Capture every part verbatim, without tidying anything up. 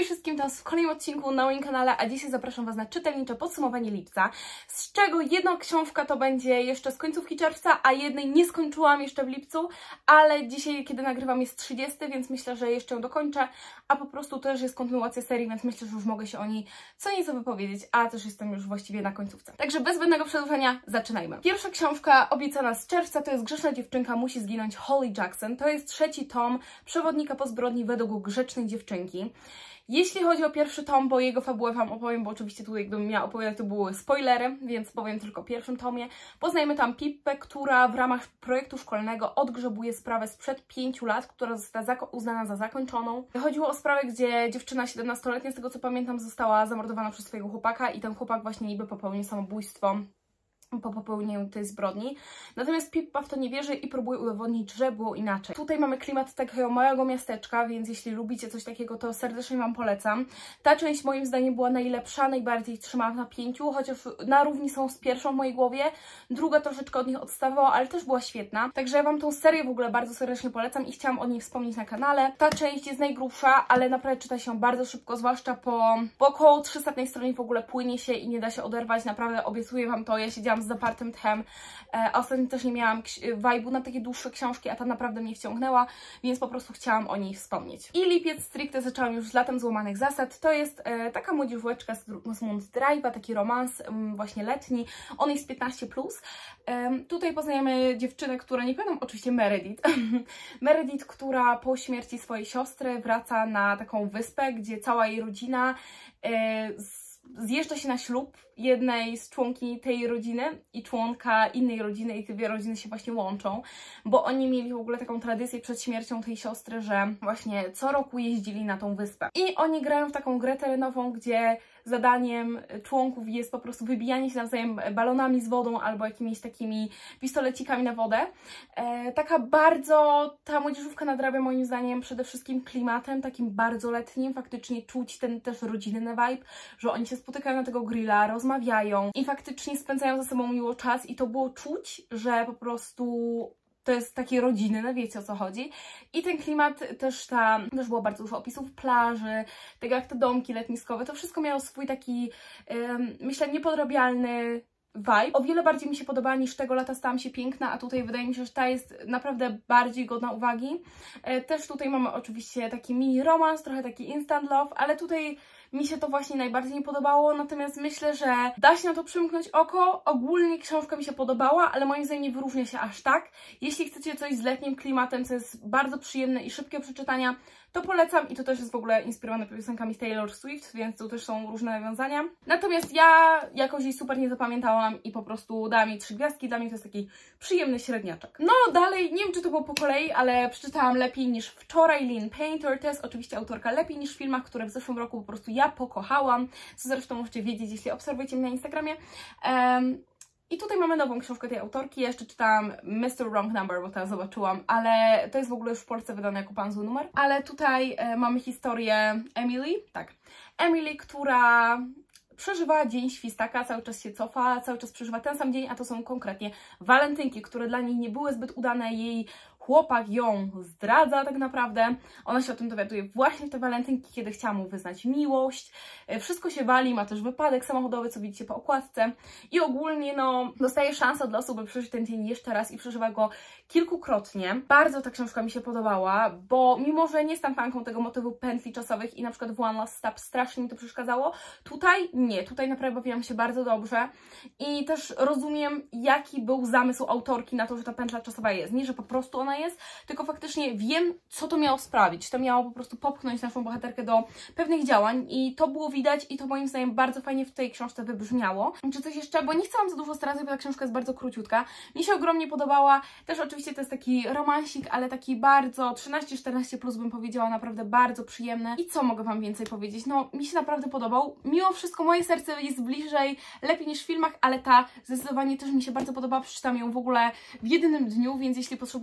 Cześć wszystkim, teraz w kolejnym odcinku na moim kanale, a dzisiaj zapraszam Was na czytelnicze podsumowanie lipca, z czego jedna książka to będzie jeszcze z końcówki czerwca, a jednej nie skończyłam jeszcze w lipcu, ale dzisiaj, kiedy nagrywam, jest trzydziesty, więc myślę, że jeszcze ją dokończę, a po prostu też jest kontynuacja serii, więc myślę, że już mogę się o niej co nieco wypowiedzieć, a też jestem już właściwie na końcówce. Także bez zbędnego przedłużania zaczynajmy. Pierwsza książka obiecana z czerwca to jest Grzeczna dziewczynka musi zginąć Holly Jackson. To jest trzeci tom Przewodnika po zbrodni według grzecznej dziewczynki. Jeśli chodzi o pierwszy tom, bo jego fabułę Wam opowiem, bo oczywiście tutaj gdybym miała opowiadać, to były spoilery, więc powiem tylko o pierwszym tomie. Poznajemy tam Pippę, która w ramach projektu szkolnego odgrzebuje sprawę sprzed pięciu lat, która została uznana za zakończoną. Chodziło o sprawę, gdzie dziewczyna siedemnastoletnia, z tego co pamiętam, została zamordowana przez swojego chłopaka i ten chłopak właśnie niby popełnił samobójstwo po popełnieniu tej zbrodni. Natomiast Pippa w to nie wierzy i próbuje udowodnić, że było inaczej. Tutaj mamy klimat takiego małego miasteczka, więc jeśli lubicie coś takiego, to serdecznie Wam polecam. Ta część moim zdaniem była najlepsza, najbardziej trzymała w napięciu, chociaż na równi są z pierwszą w mojej głowie. Druga troszeczkę od nich odstawała, ale też była świetna. Także ja Wam tą serię w ogóle bardzo serdecznie polecam i chciałam o niej wspomnieć na kanale. Ta część jest najgrubsza, ale naprawdę czyta się bardzo szybko, zwłaszcza po, po około trzysetnej stronie w ogóle płynie się i nie da się oderwać. Naprawdę obiecuję Wam to. Ja siedziałam z zapartym tchem, a ostatnio też nie miałam vibe'u na takie dłuższe książki, a ta naprawdę mnie wciągnęła, więc po prostu chciałam o niej wspomnieć. I lipiec stricte zaczęłam już z Latem złamanych zasad. To jest e, taka młodzieżóweczka z, z Moon Drive'a, taki romans um, właśnie letni. On jest piętnaście plus. E, tutaj poznajemy dziewczynę, która, nie pamiętam, oczywiście Meredith. Meredith, która po śmierci swojej siostry wraca na taką wyspę, gdzie cała jej rodzina e, z zjeżdża się na ślub jednej z członkiń tej rodziny i członka innej rodziny i te dwie rodziny się właśnie łączą, bo oni mieli w ogóle taką tradycję przed śmiercią tej siostry, że właśnie co roku jeździli na tą wyspę. I oni grają w taką grę terenową, gdzie zadaniem członków jest po prostu wybijanie się nawzajem balonami z wodą albo jakimiś takimi pistolecikami na wodę. E, taka bardzo, ta młodzieżówka nadrabia moim zdaniem przede wszystkim klimatem, takim bardzo letnim, faktycznie czuć ten też rodzinny vibe, że oni się spotykają na tego grilla, rozmawiają i faktycznie spędzają ze sobą miło czas i to było czuć, że po prostu to jest takie rodzinne, wiecie o co chodzi. I ten klimat też tam, też było bardzo dużo opisów plaży, tego jak te domki letniskowe, to wszystko miało swój taki, um, myślę, niepodrobialny vibe. O wiele bardziej mi się podobała niż Tego lata stałam się piękna, a tutaj wydaje mi się, że ta jest naprawdę bardziej godna uwagi. E, też tutaj mamy oczywiście taki mini romans, trochę taki instant love, ale tutaj mi się to właśnie najbardziej nie podobało, natomiast myślę, że da się na to przymknąć oko. Ogólnie książka mi się podobała, ale moim zdaniem nie wyróżnia się aż tak. Jeśli chcecie coś z letnim klimatem, co jest bardzo przyjemne i szybkie przeczytania, to polecam i to też jest w ogóle inspirowane piosenkami Taylor Swift, więc tu też są różne nawiązania. Natomiast ja jakoś jej super nie zapamiętałam i po prostu dałam jej trzy gwiazdki, dla mnie to jest taki przyjemny średniaczek. No dalej, nie wiem czy to było po kolei, ale przeczytałam Lepiej niż wczoraj Lynn Painter, to jest oczywiście autorka Lepiej niż w filmach, które w zeszłym roku po prostu ja pokochałam, co zresztą możecie wiedzieć, jeśli obserwujecie mnie na Instagramie. Um, I tutaj mamy nową książkę tej autorki, ja jeszcze czytałam mister Wrong Number, bo teraz zobaczyłam, ale to jest w ogóle już w Polsce wydane jako Pan Zły Numer. Ale tutaj e, mamy historię Emily, tak, Emily, która przeżywa dzień świstaka, cały czas się cofa, cały czas przeżywa ten sam dzień, a to są konkretnie walentynki, które dla niej nie były zbyt udane, jej chłopak ją zdradza tak naprawdę. Ona się o tym dowiaduje właśnie w te walentynki, kiedy chciała mu wyznać miłość. Wszystko się wali, ma też wypadek samochodowy, co widzicie po okładce. I ogólnie no, dostaje szansę dla osób, by przeżyć ten dzień jeszcze raz i przeżywa go kilkukrotnie. Bardzo ta książka mi się podobała, bo mimo, że nie jestem fanką tego motywu pętli czasowych i na przykład w One Last Stop strasznie mi to przeszkadzało, tutaj nie. Tutaj naprawdę bawiłam się bardzo dobrze i też rozumiem, jaki był zamysł autorki na to, że ta pętla czasowa jest. Nie, że po prostu ona jest, tylko faktycznie wiem, co to miało sprawić. To miało po prostu popchnąć naszą bohaterkę do pewnych działań i to było widać i to moim zdaniem bardzo fajnie w tej książce wybrzmiało. Czy coś jeszcze? Bo nie chcę Wam za dużo zdradzać, bo ta książka jest bardzo króciutka. Mi się ogromnie podobała. Też oczywiście to jest taki romansik, ale taki bardzo trzynaście czternaście plus bym powiedziała, naprawdę bardzo przyjemny. I co mogę Wam więcej powiedzieć? No, mi się naprawdę podobał. Mimo wszystko moje serce jest bliżej Lepiej niż w filmach, ale ta zdecydowanie też mi się bardzo podobała. Przeczytam ją w ogóle w jedynym dniu, więc jeśli potrzebujecie czegoś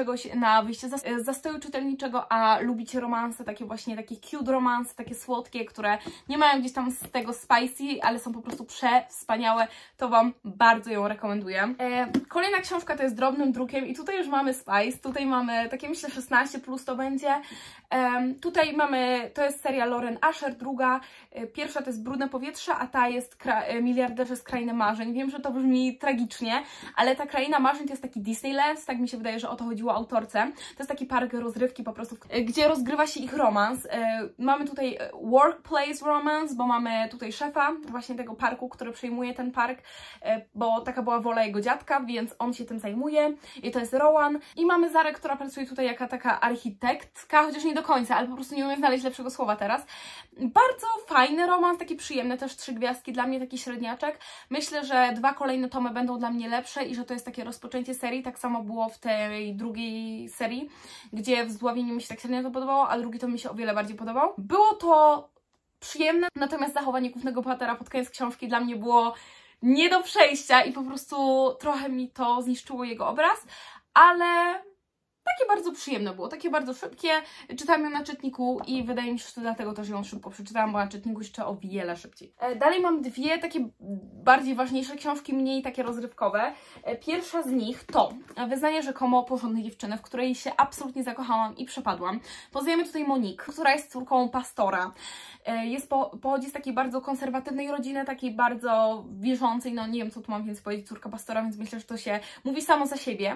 czegoś na wyjście z zastoju czytelniczego, a lubicie romanse, takie właśnie, takie cute romanse, takie słodkie, które nie mają gdzieś tam z tego spicy, ale są po prostu przewspaniałe, to Wam bardzo ją rekomenduję. E, kolejna książka to jest drobnym drukiem i tutaj już mamy spice, tutaj mamy takie, myślę, szesnaście plus to będzie. E, tutaj mamy, to jest seria Lauren Asher, druga, e, pierwsza to jest Brudne powietrze, a ta jest kra e, Miliarderze z Krainy Marzeń. Wiem, że to brzmi tragicznie, ale ta Kraina Marzeń to jest taki Disneyland, tak mi się wydaje, że o to chodziło autorce. To jest taki park rozrywki po prostu, e, gdzie rozgrywa się ich romans. E, mamy tutaj workplace romance, bo mamy tutaj szefa właśnie tego parku, który przejmuje ten park, e, bo taka była wola jego dziadka, więc on się tym zajmuje i to jest Rowan. I mamy Zarę, która pracuje tutaj jako taka architektka, chociaż nie do końca, ale po prostu nie umiem znaleźć lepszego słowa teraz. Bardzo fajny romans, taki przyjemny, też trzy gwiazdki, dla mnie taki średniaczek. Myślę, że dwa kolejne tomy będą dla mnie lepsze i że to jest takie rozpoczęcie serii. Tak samo było w tej drugiej serii, gdzie w Zdławieniu mi się tak średnio to podobało, a drugi to mi się o wiele bardziej podobał. Było to przyjemne, natomiast zachowanie głównego bohatera pod koniec książki dla mnie było nie do przejścia i po prostu trochę mi to zniszczyło jego obraz, ale takie bardzo przyjemne było, takie bardzo szybkie. Czytałam ją na czytniku i wydaje mi się, że to dlatego też ją szybko przeczytałam, bo na czytniku jeszcze o wiele szybciej. Dalej mam dwie takie bardziej ważniejsze książki, mniej takie rozrywkowe. Pierwsza z nich to Wyznanie rzekomo porządnej dziewczyny, w której się absolutnie zakochałam i przepadłam. Poznajemy tutaj Monique, która jest córką pastora. Jest po, pochodzi z takiej bardzo konserwatywnej rodziny, takiej bardzo wierzącej, no nie wiem, co tu mam więcej powiedzieć, córka pastora, więc myślę, że to się mówi samo za siebie.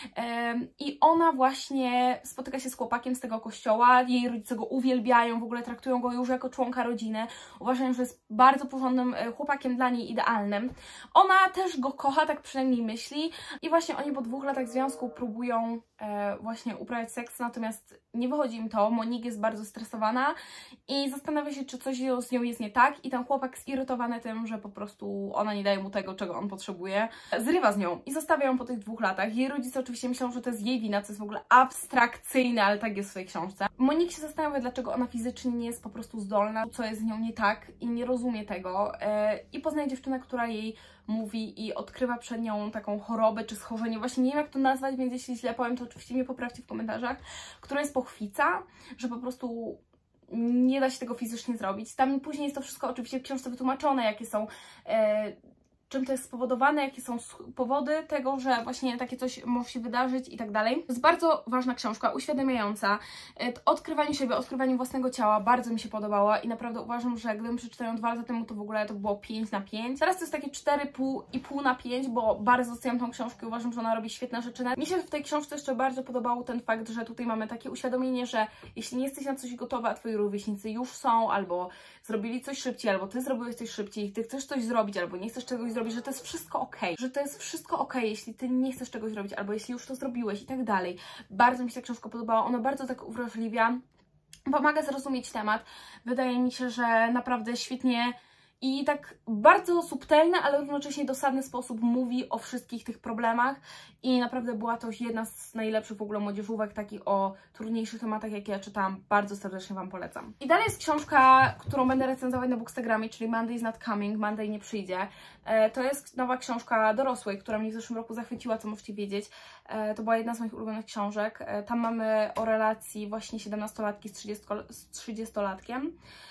I ona właśnie spotyka się z chłopakiem z tego kościoła, jej rodzice go uwielbiają, w ogóle traktują go już jako członka rodziny, uważają, że jest bardzo porządnym chłopakiem, dla niej idealnym. Ona też go kocha, tak przynajmniej myśli i właśnie oni po dwóch latach związku próbują e, właśnie uprawiać seks, natomiast nie wychodzi im to. Monique jest bardzo stresowana i zastanawia się, czy coś z nią jest nie tak i ten chłopak zirytowany tym, że po prostu ona nie daje mu tego, czego on potrzebuje, zrywa z nią i zostawia ją po tych dwóch latach. Jej rodzice oczywiście myślą, że to jest jej wina, co jest w ogóle abstrakcyjne, ale tak jest w swojej książce. Monique się zastanawia, dlaczego ona fizycznie nie jest po prostu zdolna, co jest z nią nie tak i nie rozumie tego yy, i poznaje dziewczynę, która jej mówi i odkrywa przed nią taką chorobę czy schorzenie, właśnie nie wiem, jak to nazwać, więc jeśli źle powiem, to oczywiście mnie poprawcie w komentarzach, która jest pochwica, że po prostu nie da się tego fizycznie zrobić. Tam później jest to wszystko oczywiście w książce wytłumaczone, jakie są, e, czym to jest spowodowane, jakie są powody tego, że właśnie takie coś może się wydarzyć i tak dalej. To jest bardzo ważna książka, uświadamiająca. Odkrywanie siebie, odkrywanie własnego ciała bardzo mi się podobała i naprawdę uważam, że gdybym przeczytała ją dwa lata temu, to w ogóle to było pięć na pięć. Teraz to jest takie cztery i pół na pięć, bo bardzo doceniam tą książkę i uważam, że ona robi świetne rzeczy. Mi się w tej książce jeszcze bardzo podobał ten fakt, że tutaj mamy takie uświadomienie, że jeśli nie jesteś na coś gotowa, a twoi rówieśnicy już są, albo zrobili coś szybciej, albo ty zrobiłeś coś szybciej i ty chcesz coś zrobić, albo nie chcesz czegoś zrobić, że to jest wszystko okej, że to jest wszystko okej, jeśli ty nie chcesz czegoś zrobić, albo jeśli już to zrobiłeś i tak dalej. Bardzo mi się ta książka podobała, ona bardzo tak uwrażliwia, pomaga zrozumieć temat. Wydaje mi się, że naprawdę świetnie i tak bardzo subtelny, ale równocześnie dosadny sposób mówi o wszystkich tych problemach i naprawdę była to jedna z najlepszych w ogóle młodzieżówek, takich o trudniejszych tematach, jakie ja czytałam. Bardzo serdecznie Wam polecam. I dalej jest książka, którą będę recenzować na Bookstagramie, czyli Monday is not coming, Monday nie przyjdzie. E, to jest nowa książka dorosłej, która mnie w zeszłym roku zachwyciła, co możecie wiedzieć. E, to była jedna z moich ulubionych książek. E, tam mamy o relacji właśnie siedemnastolatki z trzydziestolatkiem.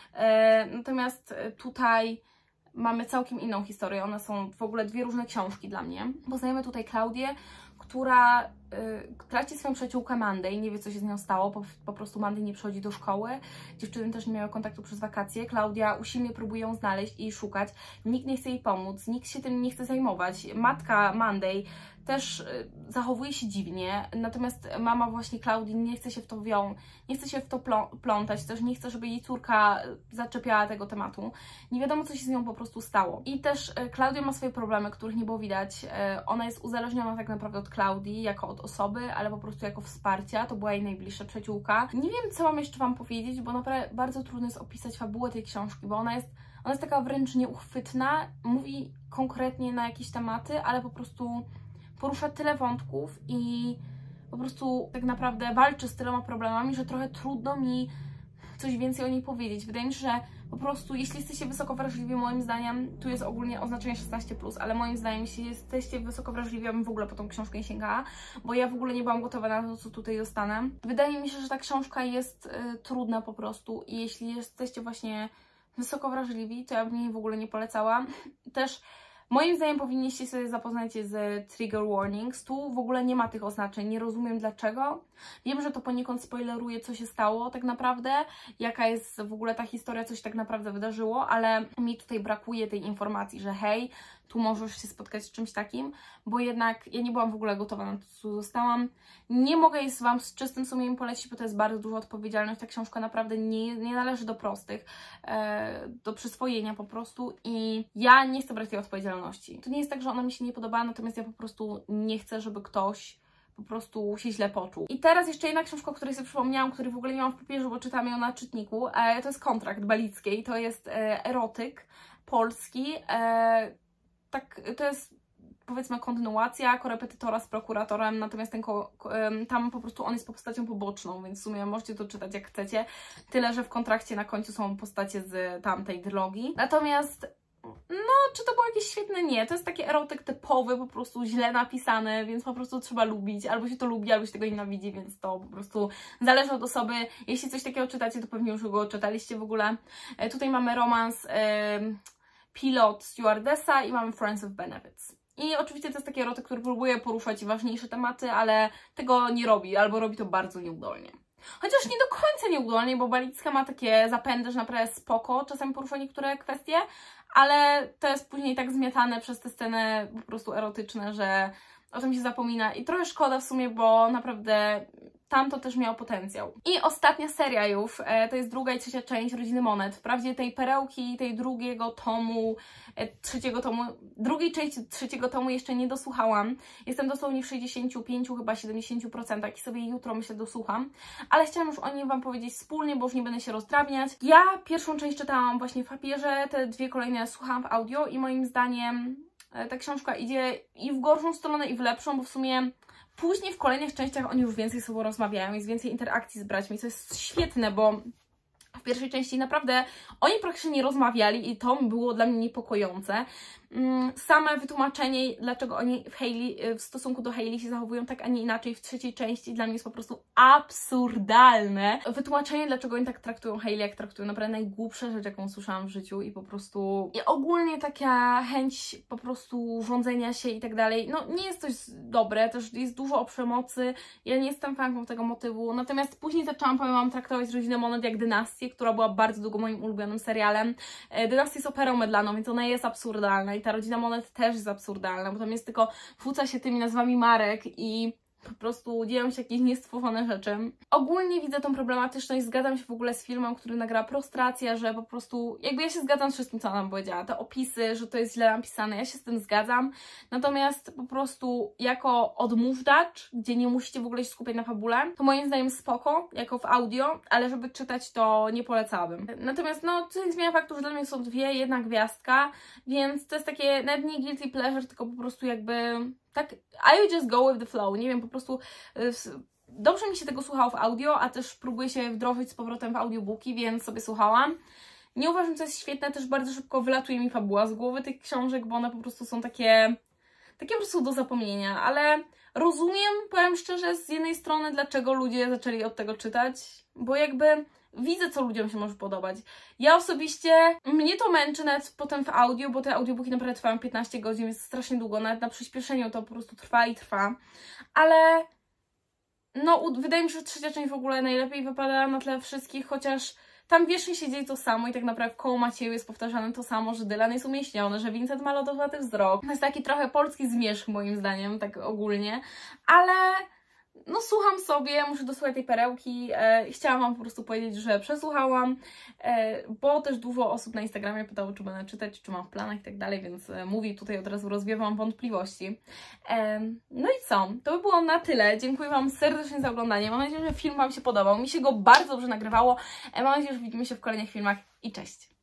E, natomiast tutaj mamy całkiem inną historię, one są w ogóle dwie różne książki dla mnie. Poznajemy tutaj Klaudię, która y, traci swoją przyjaciółkę Monday, nie wie, co się z nią stało, po, po prostu Monday nie przychodzi do szkoły, dziewczyny też nie miały kontaktu przez wakacje, Klaudia usilnie próbuje ją znaleźć i szukać, nikt nie chce jej pomóc, nikt się tym nie chce zajmować, matka Monday też y, zachowuje się dziwnie, natomiast mama właśnie Klaudii nie chce się w to wią, nie chce się w to plą plątać, też nie chce, żeby jej córka zaczepiała tego tematu. Nie wiadomo, co się z nią po prostu stało. I też y, Klaudia ma swoje problemy, których nie było widać. Y, ona jest uzależniona tak naprawdę od Klaudii, jako od osoby, ale po prostu jako wsparcia. To była jej najbliższa przyjaciółka. Nie wiem, co mam jeszcze Wam powiedzieć, bo naprawdę bardzo trudno jest opisać fabułę tej książki, bo ona jest, ona jest taka wręcz nieuchwytna, mówi konkretnie na jakieś tematy, ale po prostu porusza tyle wątków i po prostu tak naprawdę walczy z tyloma problemami, że trochę trudno mi coś więcej o niej powiedzieć. Wydaje mi się, że po prostu, jeśli jesteście wysoko wrażliwi, moim zdaniem, tu jest ogólnie oznaczenie szesnaście plus, ale moim zdaniem, jeśli jesteście wysoko wrażliwi, ja bym w ogóle po tą książkę nie sięgała, bo ja w ogóle nie byłam gotowa na to, co tutaj dostanę. Wydaje mi się, że ta książka jest y, trudna po prostu i jeśli jesteście właśnie wysoko wrażliwi, to ja bym jej w ogóle nie polecała. Też moim zdaniem powinniście sobie zapoznać się z trigger warnings. Tu w ogóle nie ma tych oznaczeń, nie rozumiem dlaczego. Wiem, że to poniekąd spoileruje, co się stało tak naprawdę, jaka jest w ogóle ta historia, co się tak naprawdę wydarzyło, ale mi tutaj brakuje tej informacji, że hej, tu możesz się spotkać z czymś takim, bo jednak ja nie byłam w ogóle gotowa na to, co zostałam. Nie mogę jest Wam z czystym sumieniem polecić, bo to jest bardzo duża odpowiedzialność. Ta książka naprawdę nie, nie należy do prostych, e, do przyswojenia po prostu i ja nie chcę brać tej odpowiedzialności. To nie jest tak, że ona mi się nie podoba, natomiast ja po prostu nie chcę, żeby ktoś po prostu się źle poczuł. I teraz jeszcze jedna książka, o której sobie przypomniałam, której w ogóle nie mam w papierze, bo czytam ją na czytniku. E, to jest Kontrakt Balickiej, to jest e, erotyk polski. E, tak, to jest powiedzmy kontynuacja korepetytora z prokuratorem, natomiast ten ko tam po prostu on jest postacią poboczną, więc w sumie możecie to czytać jak chcecie. Tyle, że w kontrakcie na końcu są postacie z tamtej trylogii. Natomiast no, czy to było jakieś świetne? Nie. To jest taki erotyk typowy, po prostu źle napisany, więc po prostu trzeba lubić. Albo się to lubi, albo się tego nienawidzi, więc to po prostu zależy od osoby. Jeśli coś takiego czytacie, to pewnie już go czytaliście w ogóle. E, tutaj mamy romans e, Pilot Stewardessa i mamy Friends of Benefits. I oczywiście to jest taki erotyk, który próbuje poruszać ważniejsze tematy, ale tego nie robi, albo robi to bardzo nieudolnie. Chociaż nie do końca nieudolnie, bo Balicka ma takie zapędy, że naprawdę spoko, czasami porusza niektóre kwestie, ale to jest później tak zmiatane przez te sceny po prostu erotyczne, że o tym się zapomina i trochę szkoda w sumie, bo naprawdę tamto też miało potencjał. I ostatnia seria już, e, to jest druga i trzecia część Rodziny Monet. Wprawdzie tej perełki, tej drugiego tomu, e, trzeciego tomu, drugiej części trzeciego tomu jeszcze nie dosłuchałam. Jestem dosłownie w sześćdziesięciu pięciu, chyba siedemdziesięciu procentach i sobie jutro myślę dosłucham. Ale chciałam już o nim Wam powiedzieć wspólnie, bo już nie będę się rozdrabniać. Ja pierwszą część czytałam właśnie w papierze, te dwie kolejne słuchałam w audio i moim zdaniem ta książka idzie i w gorszą stronę, i w lepszą, bo w sumie później w kolejnych częściach oni już więcej z sobą rozmawiają, jest więcej interakcji z braćmi, co jest świetne, bo w pierwszej części naprawdę oni praktycznie nie rozmawiali i to było dla mnie niepokojące. Same wytłumaczenie, dlaczego oni w, Hayley, w stosunku do Hayley się zachowują tak, a nie inaczej w trzeciej części, dla mnie jest po prostu absurdalne. Wytłumaczenie, dlaczego oni tak traktują Hayley, jak traktują naprawdę najgłupsze rzecz, jaką słyszałam w życiu i po prostu... I ogólnie taka chęć po prostu rządzenia się i tak dalej, no nie jest coś dobre, też jest dużo o przemocy, ja nie jestem fanką tego motywu, natomiast później zaczęłam, powiem wam, traktować Rodzinę Monet jak dynastię, która była bardzo długo moim ulubionym serialem. Dynastia jest operą mydlaną, więc ona jest absurdalna i ta Rodzina Monet też jest absurdalna, bo tam jest tylko wrzuca się tymi nazwami marek i po prostu dzieją się jakieś niestworzone rzeczy. Ogólnie widzę tą problematyczność, zgadzam się w ogóle z filmem, który nagrała Prostracja, że po prostu, jakby ja się zgadzam z wszystkim, co ona nam powiedziała, te opisy, że to jest źle napisane, ja się z tym zgadzam, natomiast po prostu jako odmóżdżacz, gdzie nie musicie w ogóle się skupiać na fabule, to moim zdaniem spoko, jako w audio, ale żeby czytać, to nie polecałabym. Natomiast no, to nie zmienia faktu, że dla mnie są dwie, jedna gwiazdka, więc to jest takie nawet nie guilty pleasure, tylko po prostu jakby... Tak, I just go with the flow, nie wiem, po prostu y, dobrze mi się tego słuchało w audio, a też próbuję się wdrożyć z powrotem w audiobooki, więc sobie słuchałam. Nie uważam, że to jest świetne, też bardzo szybko wylatuje mi fabuła z głowy tych książek, bo one po prostu są takie, takie po prostu do zapomnienia, ale rozumiem, powiem szczerze, z jednej strony, dlaczego ludzie zaczęli od tego czytać, bo jakby... Widzę, co ludziom się może podobać. Ja osobiście, mnie to męczy nawet potem w audio, bo te audiobooki naprawdę trwają piętnaście godzin, jest strasznie długo, nawet na przyspieszeniu to po prostu trwa i trwa. Ale no, wydaje mi się, że trzecia część w ogóle najlepiej wypada na tle wszystkich, chociaż tam wiecznie się dzieje to samo i tak naprawdę koło Macieju jest powtarzane to samo, że Dylan jest umieśniony, że Vincent ma lodowaty wzrok. To jest taki trochę polski zmierzch moim zdaniem, tak ogólnie, ale... No słucham sobie, muszę dosłuchać tej perełki, e, chciałam Wam po prostu powiedzieć, że przesłuchałam, e, bo też dużo osób na Instagramie pytało, czy będę czytać, czy mam w planach i tak dalej, więc e, mówi tutaj od razu rozwiewam wątpliwości. E, no i co? To by było na tyle. Dziękuję Wam serdecznie za oglądanie. Mam nadzieję, że film Wam się podobał. Mi się go bardzo dobrze nagrywało. E, mam nadzieję, że widzimy się w kolejnych filmach i cześć!